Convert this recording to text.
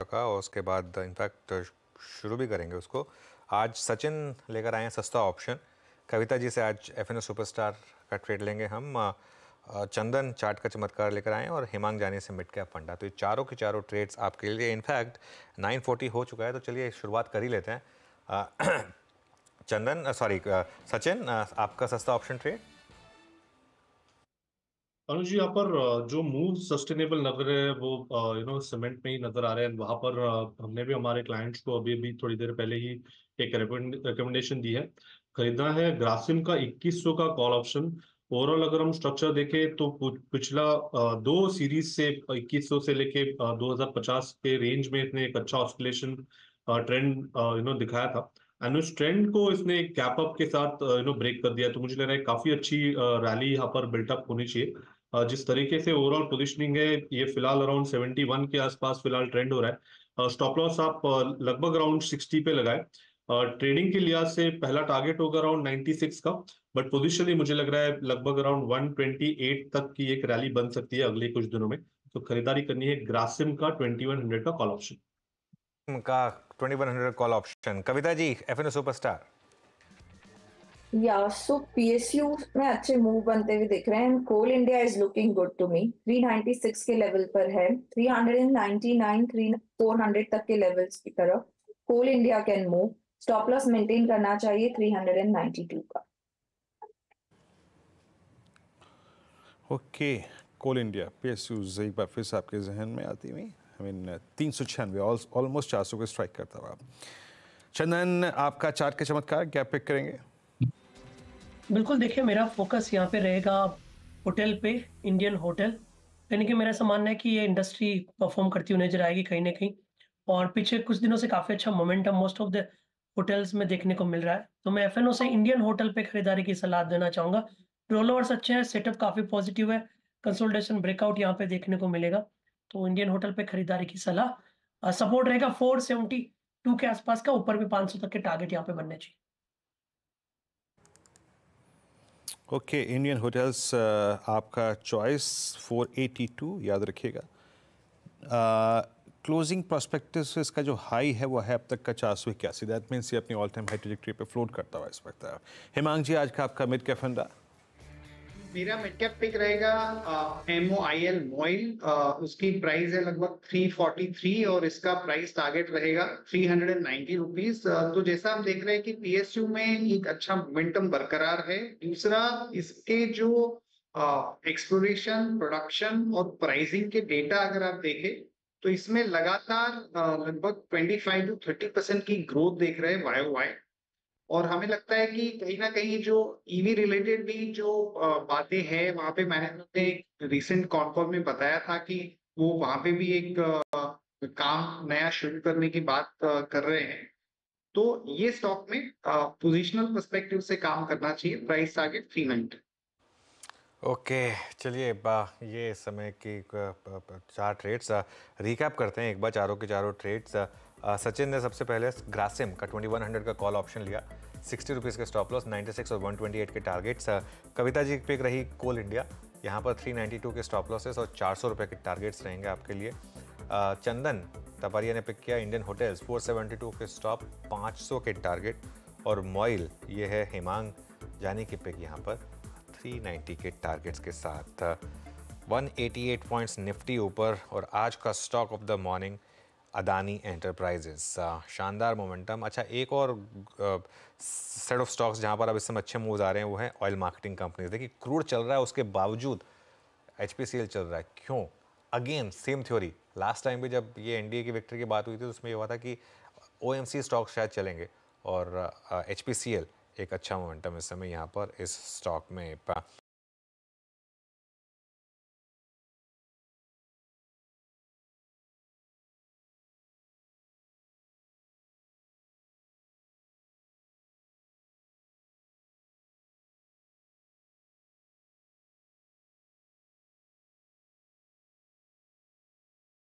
का, और उसके बाद इनफैक्ट शुरू भी करेंगे उसको। आज सचिन लेकर आए हैं सस्ता ऑप्शन, कविता जी से आज एफएनओ सुपरस्टार का ट्रेड लेंगे हम, चंदन चार्ट का चमत्कार लेकर आए हैं, और हिमांग जानी से मिड कैप फंडा। तो ये चारों के चारों ट्रेड्स आपके लिए। इनफैक्ट 9:40 हो चुका है, तो चलिए शुरुआत कर ही लेते हैं। चंदन सॉरी सचिन, आपका सस्ता ऑप्शन ट्रेड। अनुज जी, यहाँ पर जो मूव सस्टेनेबल लग रहे हैं वो सीमेंट में ही नजर आ रहे हैं। वहां पर हमने भी हमारे क्लाइंट्स को अभी भी थोड़ी देर पहले ही एक रिकमेंडेशन दी है। खरीदना है ग्रासिम का 2100 का कॉल ऑप्शन। ओवरऑल अगर हम स्ट्रक्चर देखें तो पिछला दो सीरीज से 2100 से लेके 2050 के रेंज में इसने एक अच्छा ऑस्किलेशन ट्रेंड दिखाया था। एंड उस ट्रेंड को इसने एक कैप अप के साथ ब्रेक कर दिया। तो मुझे लग रहा है काफी अच्छी रैली यहाँ पर बिल्टअप होनी चाहिए। जिस तरीके से ओवरऑल पोजीशनिंग है, ये फिलहाल अराउंड 71 के आसपास फिलहाल ट्रेंड हो रहा है। स्टॉप लॉस आप लगभग अराउंड 60 पे लगाए। ट्रेडिंग के लिहाज से पहला टारगेट होगा अराउंड 96 का। बट पोजिशनली मुझे लग रहा है लगभग अराउंड 128 तक की एक रैली बन सकती है अगले कुछ दिनों में। तो खरीदारी करनी है ग्रासिम का 2100 का कॉल ऑप्शन का 2100 call option. Kavita ji, FNO superstar. या सो पीएसयू में अच्छे मूव बनते हुए दिख रहे हैं। Coal India is looking good to me. 396 के लेवल पर है, 399 400 तक के लेवल्स की तरफ Coal India can move. Stop loss maintain करना चाहिए 392 का। ओके, कोल इंडिया पीएसयूज एक बार फिर से आपके जहन में आती हुई। आई मीन 396 ऑलमोस्ट 400 को स्ट्राइक करता हुआ। चंदन, आपका चार्ट के चमत्कार क्या पिक करेंगे? बिल्कुल, देखिए मेरा फोकस यहाँ पे रहेगा होटल पे, इंडियन होटल। यानी कि मेरा ऐसा मानना है कि ये इंडस्ट्री परफॉर्म करती हुई नजर आएगी कहीं ना कहीं, और पीछे कुछ दिनों से काफी अच्छा momentum most of the hotels में देखने को मिल रहा है। तो मैं एफएनओ से इंडियन होटल पे खरीदारी की सलाह देना चाहूंगा। रोलओवर्स अच्छे हैं, सेटअप काफी पॉजिटिव है, कंसोलिडेशन ब्रेकआउट यहाँ पे देखने को मिलेगा। तो इंडियन होटल पे खरीदारी की सलाह। सपोर्ट रहेगा 472 के आसपास का, ऊपर भी 500 तक के टारगेट यहाँ पे बनने चाहिए। ओके, इंडियन होटल्स आपका चॉइस 482 याद रखिएगा। क्लोजिंग प्रोस्पेक्टस इसका जो हाई है वो है अब तक का 481। दैट मीन्स ये अपनी ऑल टाइम हाई ट्रेजेक्टरी पे फ्लोट करता हुआ इस वक्त है। हिमांग जी, आज का आपका मिड कैप फंडा। मेरा मिड कैप पिक रहेगा MOIL मोइल। उसकी प्राइस है लगभग 343 और इसका प्राइस टारगेट रहेगा 390 रुपीज। तो जैसा हम देख रहे हैं कि पीएसयू में एक अच्छा मोमेंटम बरकरार है। दूसरा, इसके जो एक्सप्लोरेशन, प्रोडक्शन और प्राइसिंग के डेटा अगर आप देखें तो इसमें लगातार लगभग 25 to 30% की ग्रोथ देख रहे हैं YOY। और हमें लगता है कि कहीं ना कहीं जो ईवी रिलेटेड भी जो बातें हैं, वहां पे मैंने एक रिसेंट कॉन कॉल में बताया था कि वो वहां पे भी एक काम नया शुरू करने की बात कर रहे हैं। तो ये स्टॉक में पोजिशनल पर्सपेक्टिव से काम करना चाहिए। Price target 390। ओके, चलिए ये समय की चार ट्रेड्स रिकैप करते हैं एक बार, चारों के चारों ट्रेड्स। सचिन ने सबसे पहले ग्रासिम का 2100 का कॉल ऑप्शन लिया, 60 रुपीज़ के स्टॉप लॉस, 96 और 128 के टारगेट्स। कविता जी पिक रही कोल इंडिया, यहाँ पर 392 के स्टॉप लॉसेस और 400 रुपये के टारगेट्स रहेंगे आपके लिए। चंदन तपरिया ने पिक किया इंडियन होटल्स, 472 के स्टॉप, 500 के टारगेट। और मोइल, ये है हिमांग जानी की पिक यहाँ पर 390 के टारगेट्स के साथ। 188 पॉइंट्स निफ्टी ऊपर। और आज का stock of the morning Adani enterprises, शानदार मोमेंटम। अच्छा, एक और सेट ऑफ स्टॉक्स जहां पर अब इस समय अच्छे मूव्स आ रहे हैं वो है ऑयल मार्केटिंग कंपनीज। देखिए क्रूड चल रहा है, उसके बावजूद HPCL चल रहा है। क्यों? Again same theory. Last time भी जब ये एनडीए की विक्ट्री की बात हुई थी तो उसमें ये हुआ था कि OMC स्टॉक शायद चलेंगे, और HPCL एक अच्छा मोमेंटम इस समय यहाँ पर इस स्टॉक में।